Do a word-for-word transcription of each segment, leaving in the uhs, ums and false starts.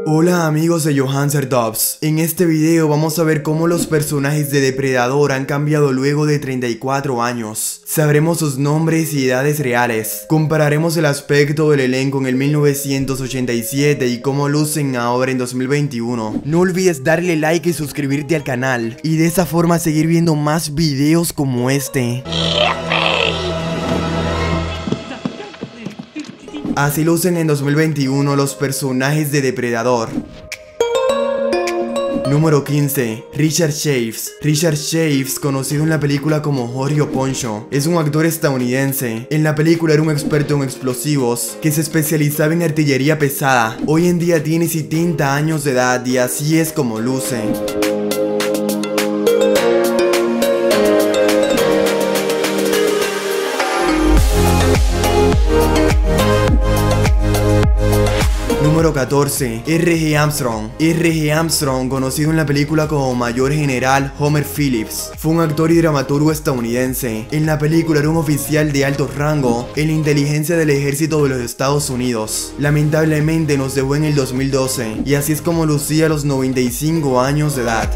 Hola amigos de JohancerDubs, en este video vamos a ver cómo los personajes de Depredador han cambiado luego de treinta y cuatro años. Sabremos sus nombres y edades reales, compararemos el aspecto del elenco en el mil novecientos ochenta y siete y cómo lucen ahora en dos mil veintiuno. No olvides darle like y suscribirte al canal, y de esa forma seguir viendo más videos como este. Así lucen en dos mil veintiuno los personajes de Depredador. Número quince. Richard Chaves. Richard Chaves, conocido en la película como Jorge Poncho, es un actor estadounidense. En la película era un experto en explosivos que se especializaba en artillería pesada. Hoy en día tiene setenta años de edad y así es como luce. Número catorce. R G Armstrong. R G Armstrong, conocido en la película como Mayor General Homer Phillips, fue un actor y dramaturgo estadounidense. En la película era un oficial de alto rango en la inteligencia del ejército de los Estados Unidos. Lamentablemente nos dejó en el dos mil doce, y así es como lucía a los noventa y cinco años de edad.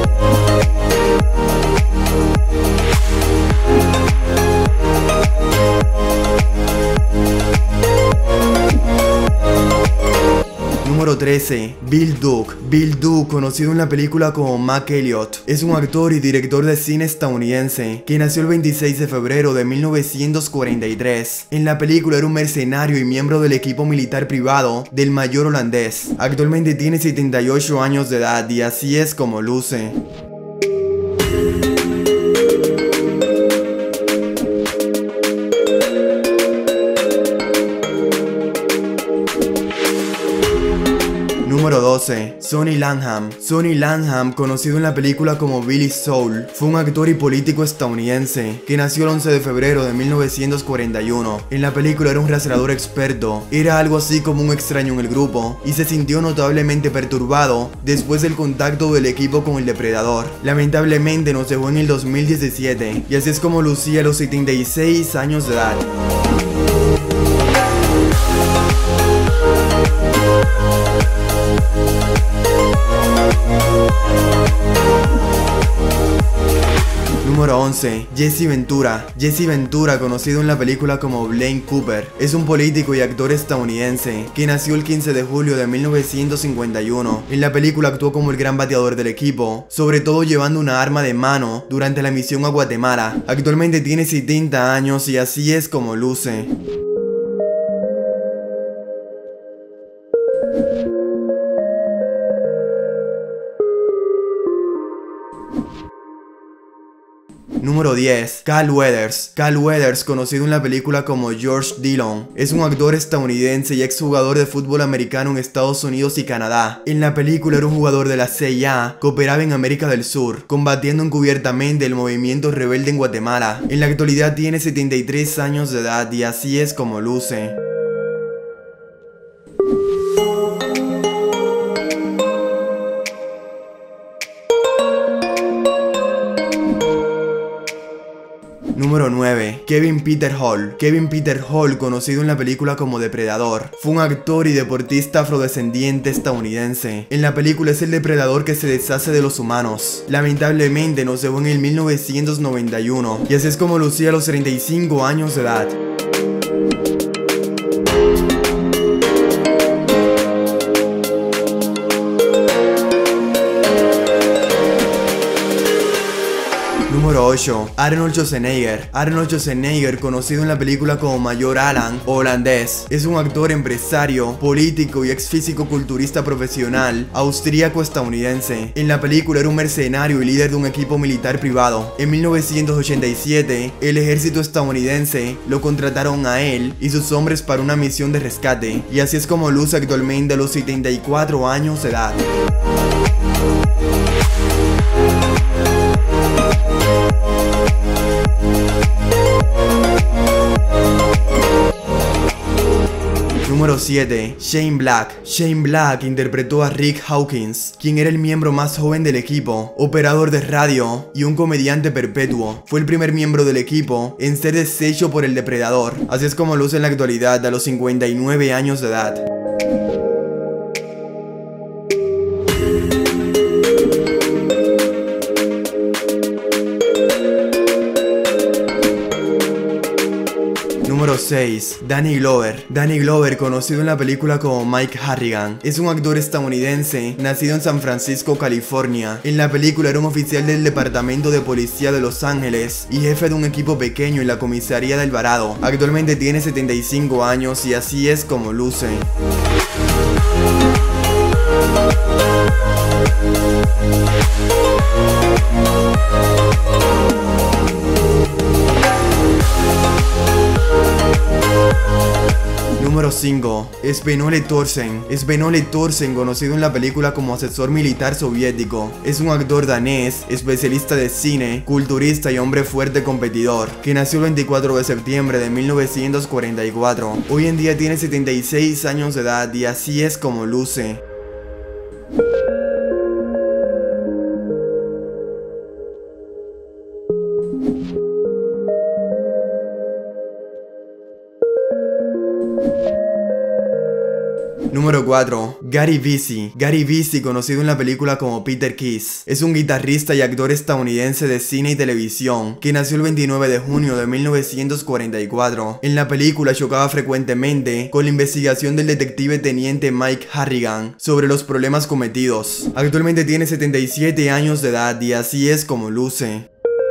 Número trece. Bill Duke. Bill Duke, conocido en la película como Mac Elliot, es un actor y director de cine estadounidense que nació el veintiséis de febrero de mil novecientos cuarenta y tres. En la película era un mercenario y miembro del equipo militar privado del mayor holandés. Actualmente tiene setenta y ocho años de edad y así es como luce. Número doce. Sonny Lanham. Sonny Lanham, conocido en la película como Billy Soul, fue un actor y político estadounidense que nació el once de febrero de mil novecientos cuarenta y uno. En la película era un rastreador experto, era algo así como un extraño en el grupo, y se sintió notablemente perturbado después del contacto del equipo con el Depredador. Lamentablemente nos dejó en el dos mil diecisiete, y así es como lucía a los setenta y seis años de edad. Número once. Jesse Ventura. Jesse Ventura, conocido en la película como Blaine Cooper, es un político y actor estadounidense que nació el quince de julio de mil novecientos cincuenta y uno. En la película actuó como el gran bateador del equipo, sobre todo llevando una arma de mano durante la misión a Guatemala. Actualmente tiene setenta años y así es como luce. Número diez. Carl Weathers. Carl Weathers, conocido en la película como George Dillon, es un actor estadounidense y exjugador de fútbol americano en Estados Unidos y Canadá. En la película era un jugador de la C I A que operaba en América del Sur, combatiendo encubiertamente el movimiento rebelde en Guatemala. En la actualidad tiene setenta y tres años de edad y así es como luce. Número nueve. Kevin Peter Hall. Kevin Peter Hall, conocido en la película como Depredador, fue un actor y deportista afrodescendiente estadounidense. En la película es el depredador que se deshace de los humanos. Lamentablemente nos dejó en el mil novecientos noventa y uno, y así es como lucía a los treinta y cinco años de edad. Número ocho. Arnold Schwarzenegger. Arnold Schwarzenegger, conocido en la película como Mayor Alan o Holandés, es un actor, empresario, político y ex físico-culturista profesional austríaco-estadounidense. En la película era un mercenario y líder de un equipo militar privado. En mil novecientos ochenta y siete, el ejército estadounidense lo contrataron a él y sus hombres para una misión de rescate, y así es como luce actualmente a los setenta y cuatro años de edad. Número siete. Shane Black. Shane Black interpretó a Rick Hawkins, quien era el miembro más joven del equipo, operador de radio y un comediante perpetuo. Fue el primer miembro del equipo en ser deshecho por el Depredador. Así es como luce en la actualidad a los cincuenta y nueve años de edad. Número seis. Danny Glover. Danny Glover, conocido en la película como Mike Harrigan, es un actor estadounidense nacido en San Francisco, California. En la película era un oficial del Departamento de Policía de Los Ángeles y jefe de un equipo pequeño en la comisaría de Alvarado. Actualmente tiene setenta y cinco años y así es como luce. Número cinco. Sven Ole Thorsen. Sven Ole Thorsen, conocido en la película como asesor militar soviético, es un actor danés, especialista de cine, culturista y hombre fuerte competidor, que nació el veinticuatro de septiembre de mil novecientos cuarenta y cuatro. Hoy en día tiene setenta y seis años de edad y así es como luce. Número cuatro. Gary Busey. Gary Busey, conocido en la película como Peter Kiss, es un guitarrista y actor estadounidense de cine y televisión que nació el veintinueve de junio de mil novecientos cuarenta y cuatro. En la película chocaba frecuentemente con la investigación del detective teniente Mike Harrigan sobre los problemas cometidos. Actualmente tiene setenta y siete años de edad y así es como luce.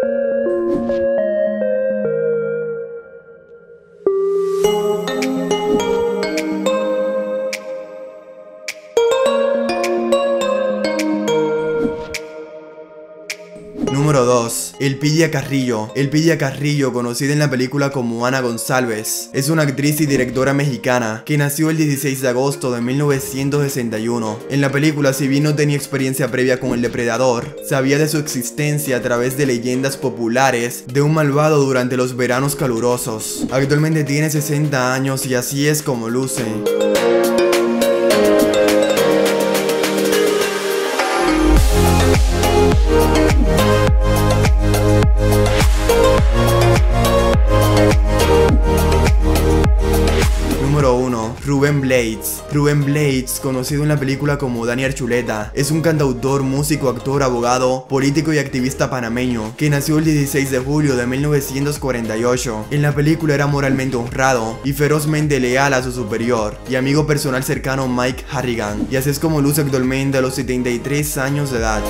Número dos. Elpidia Carrillo. Elpidia Carrillo, conocida en la película como Ana González, es una actriz y directora mexicana que nació el dieciséis de agosto de mil novecientos sesenta y uno. En la película, si bien no tenía experiencia previa con el depredador, sabía de su existencia a través de leyendas populares de un malvado durante los veranos calurosos. Actualmente tiene sesenta años y así es como luce. Número uno. Rubén Blades. Rubén Blades, conocido en la película como Dani Archuleta, es un cantautor, músico, actor, abogado, político y activista panameño que nació el dieciséis de julio de mil novecientos cuarenta y ocho. En la película era moralmente honrado y ferozmente leal a su superior y amigo personal cercano Mike Harrigan, y así es como luce actualmente a los setenta y tres años de edad.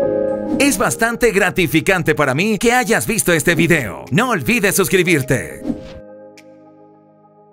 Es bastante gratificante para mí que hayas visto este video. No olvides suscribirte.